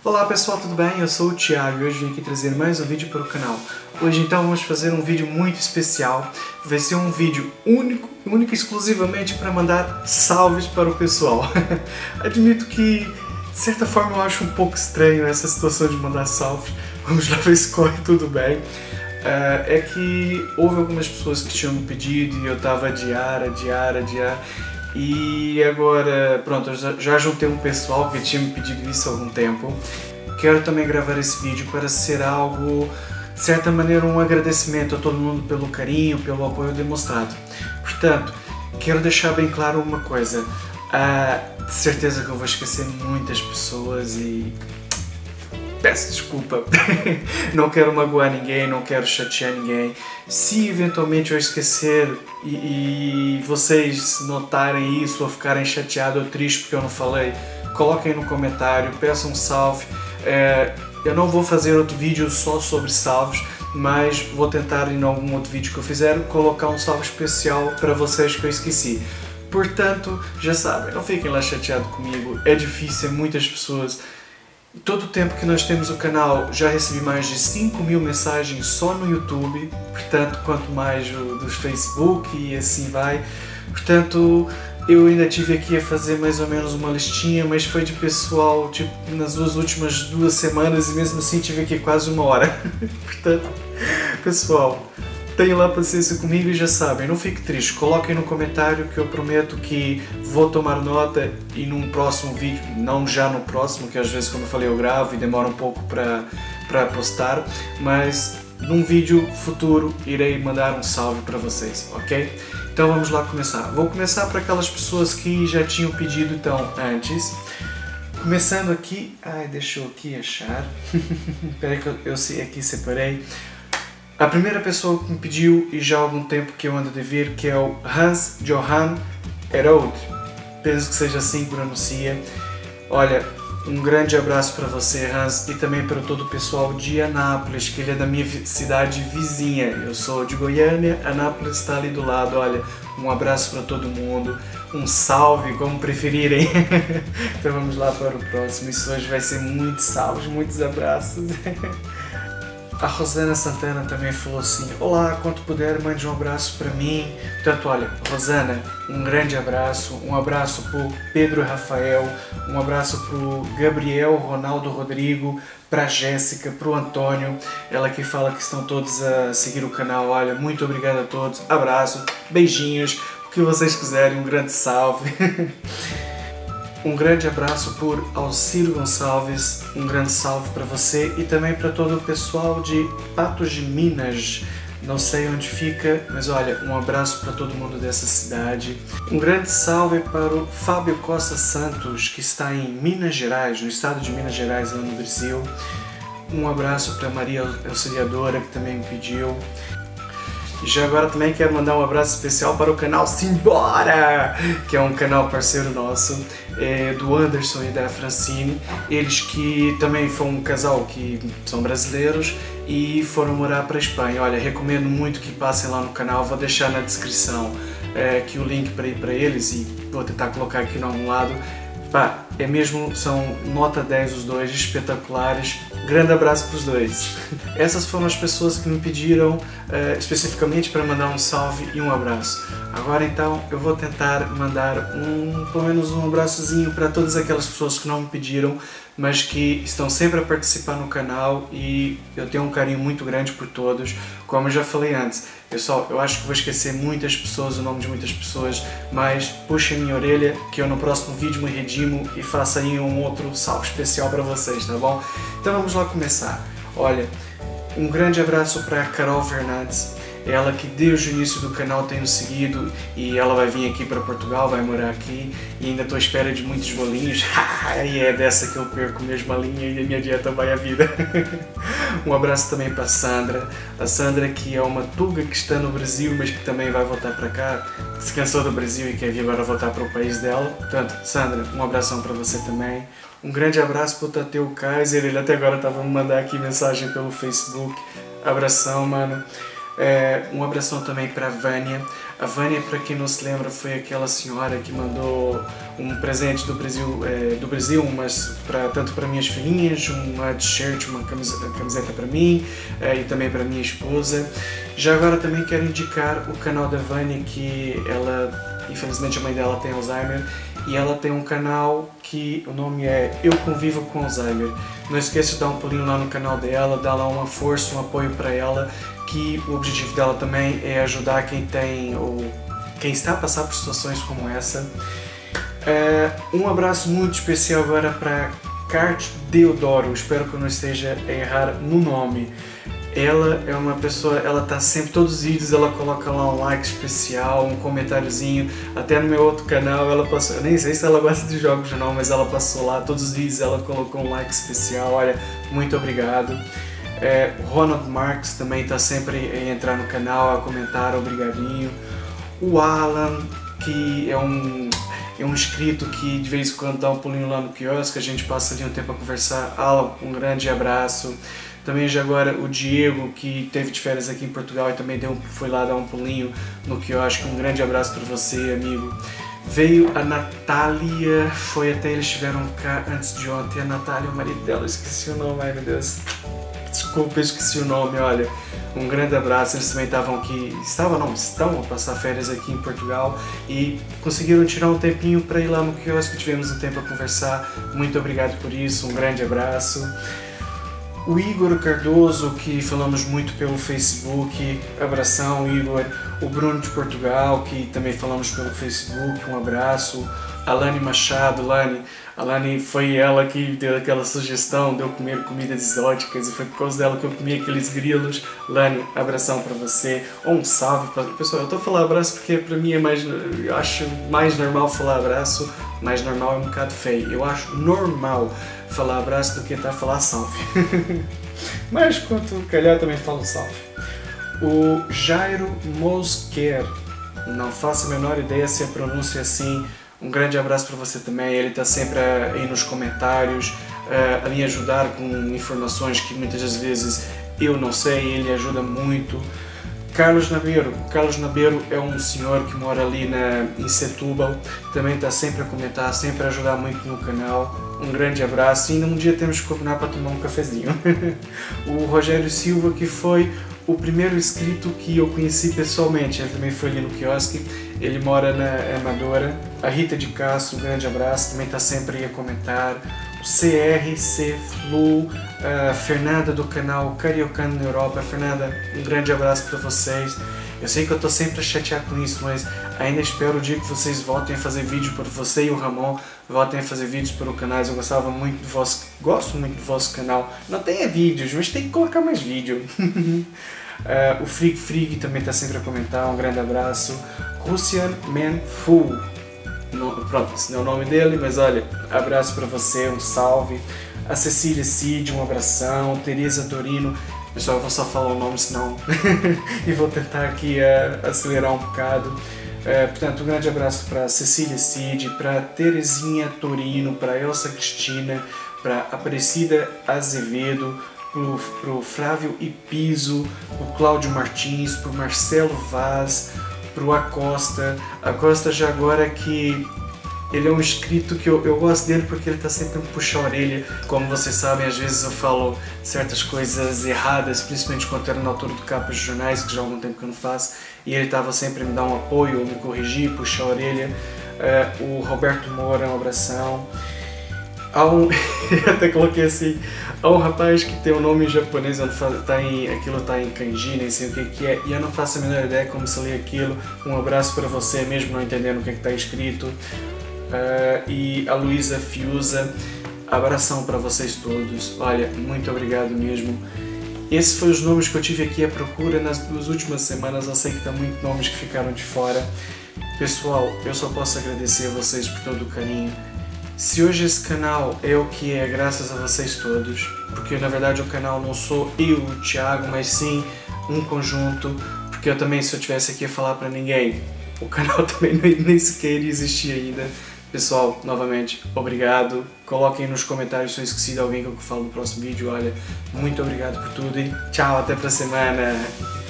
Olá pessoal, tudo bem? Eu sou o Thiago e hoje vim aqui trazer mais um vídeo para o canal. Hoje então vamos fazer um vídeo muito especial. Vai ser um vídeo único e exclusivamente para mandar salves para o pessoal. Admito que, de certa forma, eu acho um pouco estranho essa situação de mandar salves. Vamos lá ver se corre tudo bem. É que houve algumas pessoas que tinham me pedido e eu estava a adiar. E agora, pronto, eu já juntei um pessoal que tinha me pedido isso há algum tempo. Quero também gravar esse vídeo para ser algo, de certa maneira, um agradecimento a todo mundo pelo carinho, pelo apoio demonstrado. Portanto, quero deixar bem claro uma coisa. De certeza que eu vou esquecer muitas pessoas e peço desculpa. Não quero magoar ninguém, não quero chatear ninguém. Se eventualmente eu esquecer e vocês notarem isso ou ficarem chateados ou tristes porque eu não falei, coloquem no comentário, peçam um salve. Eu não vou fazer outro vídeo só sobre salves, mas vou tentar em algum outro vídeo que eu fizer colocar um salve especial para vocês que eu esqueci. Portanto, já sabem, não fiquem lá chateados comigo, é difícil, muitas pessoas. E todo o tempo que nós temos o canal, já recebi mais de 5.000 mensagens só no YouTube, portanto, quanto mais dos Facebook e assim vai. Portanto, eu ainda tive aqui a fazer mais ou menos uma listinha, mas foi de pessoal, tipo, nas últimas 2 semanas e mesmo assim tive aqui quase 1 hora. Portanto, pessoal, tenham lá paciência comigo e já sabem, não fique triste, coloquem no comentário que eu prometo que vou tomar nota e num próximo vídeo, não já no próximo, que às vezes como eu falei eu gravo e demora um pouco para postar, mas num vídeo futuro irei mandar um salve para vocês, ok? Então vamos lá começar. Vou começar para aquelas pessoas que já tinham pedido então antes. Começando aqui, deixa eu aqui achar, espera que eu aqui separei. A primeira pessoa que me pediu, e já há algum tempo que eu ando a ver, que é o Hans Johan Herold. Penso que seja assim que pronuncia. Olha, um grande abraço para você, Hans, e também para todo o pessoal de Anápolis, que ele é da minha cidade vizinha. Eu sou de Goiânia, Anápolis está ali do lado. Olha, um abraço para todo mundo, um salve, como preferirem. Então vamos lá para o próximo. Isso hoje vai ser muitos salves, muitos abraços. A Rosana Santana também falou assim: olá, quanto puder, mande um abraço para mim. Portanto, olha, Rosana, um grande abraço. Um abraço para o Pedro Rafael, um abraço para o Gabriel Ronaldo Rodrigo, para a Jéssica, para o Antônio. Ela que fala que estão todos a seguir o canal. Olha, muito obrigado a todos. Abraço, beijinhos, o que vocês quiserem. Um grande salve. Um grande abraço por Alciro Gonçalves, um grande salve para você e também para todo o pessoal de Patos de Minas. Não sei onde fica, mas olha, um abraço para todo mundo dessa cidade. Um grande salve para o Fábio Costa Santos, que está em Minas Gerais, no estado de Minas Gerais, lá no Brasil. Um abraço para Maria Auxiliadora, que também me pediu. E já agora também quero mandar um abraço especial para o canal Simbora, que é um canal parceiro nosso, do Anderson e da Francine. Eles que também foram um casal que são brasileiros e foram morar para a Espanha. Olha, recomendo muito que passem lá no canal, vou deixar na descrição aqui o link para ir para eles e vou tentar colocar aqui no algum lado. Pá, são nota 10 os dois, espetaculares. Grande abraço para os dois. Essas foram as pessoas que me pediram especificamente para mandar um salve e um abraço. Agora então eu vou tentar mandar pelo menos um abraçozinho para todas aquelas pessoas que não me pediram, mas que estão sempre a participar no canal e eu tenho um carinho muito grande por todos. Como eu já falei antes, pessoal, eu acho que vou esquecer muitas pessoas, o nome de muitas pessoas, mas puxem minha orelha que eu no próximo vídeo me redimo e faço aí um outro salve especial para vocês, tá bom? Então vamos lá começar. Olha, um grande abraço para a Carol Fernandes, ela que desde o início do canal tem nos seguido e ela vai vir aqui para Portugal, vai morar aqui e ainda estou à espera de muitos bolinhos. E é dessa que eu perco mesmo a linha e a minha dieta vai à vida. Um abraço também para a Sandra que é uma tuga que está no Brasil, mas que também vai voltar para cá, se cansou do Brasil e quer vir agora voltar para o país dela. Portanto, Sandra, um abração para você também. Um grande abraço para o Tateu Kaiser, ele até agora estava me mandando aqui mensagem pelo Facebook. Abração, mano. Um abração também para a Vânia. A Vânia, para quem não se lembra, foi aquela senhora que mandou um presente do Brasil, mas tanto para minhas filhinhas, uma t-shirt, uma camiseta para mim e também para minha esposa. Já agora também quero indicar o canal da Vânia, que ela, infelizmente a mãe dela tem Alzheimer, e ela tem um canal que o nome é Eu Convivo com Alzheimer. Não esqueça de dar um pulinho lá no canal dela, dar lá uma força, um apoio para ela, que o objetivo dela também é ajudar quem tem ou quem está a passar por situações como essa. Um abraço muito especial agora para Cart Deodoro, espero que eu não esteja a errar no nome. Ela é uma pessoa, ela tá sempre, todos os vídeos ela coloca lá um like especial, um comentáriozinho, até no meu outro canal ela passou, eu nem sei se ela gosta de jogos ou não, mas ela passou lá, todos os vídeos ela colocou um like especial, olha, muito obrigado. O Ronald Marques também está sempre a entrar no canal, a comentar, obrigadinho. O Alan, que é um inscrito que de vez em quando dá um pulinho lá no quiosque, a gente passa ali um tempo a conversar. Alan, um grande abraço. Também já agora o Diego, que teve de férias aqui em Portugal e também foi lá dar um pulinho no quiosque. Um grande abraço para você, amigo. Veio a Natália, eles estiveram cá antes de ontem. A Natália, o marido dela, eu esqueci o nome, ai meu Deus. Desculpa, eu esqueci o nome, olha. Um grande abraço, eles também estão a passar férias aqui em Portugal e conseguiram tirar um tempinho para ir lá no quiosque, tivemos um tempo a conversar. Muito obrigado por isso, um grande abraço. O Igor Cardoso, que falamos muito pelo Facebook, abração Igor. O Bruno de Portugal, que também falamos pelo Facebook, um abraço. A Lani Machado, a Lani foi ela que deu aquela sugestão de eu comer comidas exóticas e foi por causa dela que eu comi aqueles grilos. Lani, abração para você, ou um salve para... Pessoal, eu estou a falar abraço porque para mim eu acho mais normal falar abraço, mais normal é um bocado feio. Eu acho normal falar abraço do que a falar salve. Mas quanto calhar também falo salve. O Jairo Mosquer, não faço a menor ideia se a pronúncia é assim. Um grande abraço para você também, ele está sempre aí nos comentários a me ajudar com informações que muitas das vezes eu não sei, ele ajuda muito. Carlos Nabeiro é um senhor que mora ali em Setúbal, também está sempre a comentar, sempre a ajudar muito no canal. Um grande abraço e ainda um dia temos que combinar para tomar um cafezinho. O Rogério Silva, que foi o primeiro inscrito que eu conheci pessoalmente, ele também foi ali no quiosque, ele mora na Amadora. A Rita de Castro, um grande abraço, também está sempre aí a comentar. O CRC Flu, a Fernanda do canal Cariocano na Europa. Fernanda, um grande abraço para vocês. Eu sei que eu estou sempre a chatear com isso, mas ainda espero o dia que vocês voltem a fazer vídeo para você e o Ramon, voltem a fazer vídeos para o canal. Eu gosto muito do vosso canal. Não tenha vídeos, mas tem que colocar mais vídeo. O Frig também está sempre a comentar, um grande abraço. Russian Man Fu. Pronto, esse não é o nome dele, mas olha, abraço para você, um salve. A Cecília Cid, um abração. Teresa Torino, pessoal, eu vou só falar o nome senão e vou tentar aqui acelerar um bocado. Portanto, um grande abraço para Cecília Cid, para Terezinha Torino, para Elsa Cristina, para Aparecida Azevedo, para o Flávio Ipiso, para o Cláudio Martins, para o Marcelo Vaz, para o Acosta já agora, que ele é um inscrito que eu gosto dele porque ele está sempre a me puxar a orelha. Como vocês sabem, às vezes eu falo certas coisas erradas, principalmente quando era na altura do capas de jornais, que já há algum tempo que eu não faço, e ele estava sempre a me dar um apoio, a me corrigir, puxar a orelha. O Roberto Moura, um abração. Eu até coloquei assim, há um rapaz que tem um nome em japonês, aquilo está em kanji, nem sei o que é, e eu não faço a menor ideia como se lê aquilo. Um abraço para você, mesmo não entendendo o que está escrito. E a Luísa Fiuza, abração para vocês todos, olha, muito obrigado mesmo. Esses foram os nomes que eu tive aqui à procura nas 2 últimas semanas, eu sei que tem muitos nomes que ficaram de fora. Pessoal, eu só posso agradecer a vocês por todo o carinho. Se hoje esse canal é o que é, graças a vocês todos, porque na verdade o canal não sou eu, o Thiago, mas sim um conjunto, porque eu também, se eu estivesse aqui a falar para ninguém, o canal também nem sequer iria existir ainda. Pessoal, novamente, obrigado. Coloquem nos comentários se eu esqueci de alguém que eu falo no próximo vídeo. Olha, muito obrigado por tudo e tchau, até para a semana.